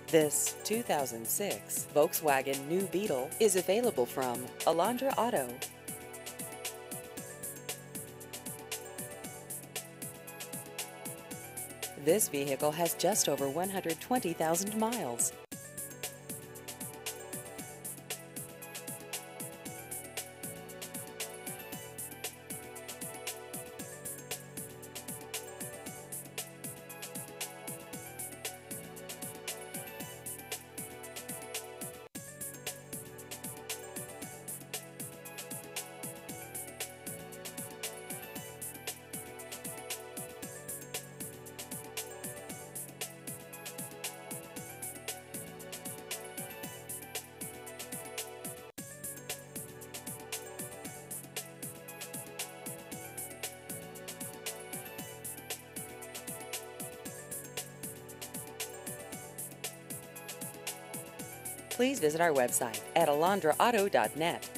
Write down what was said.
This 2006 Volkswagen New Beetle is available from Alondra Auto. This vehicle has just over 120,000 miles. Please visit our website at alondraauto.net.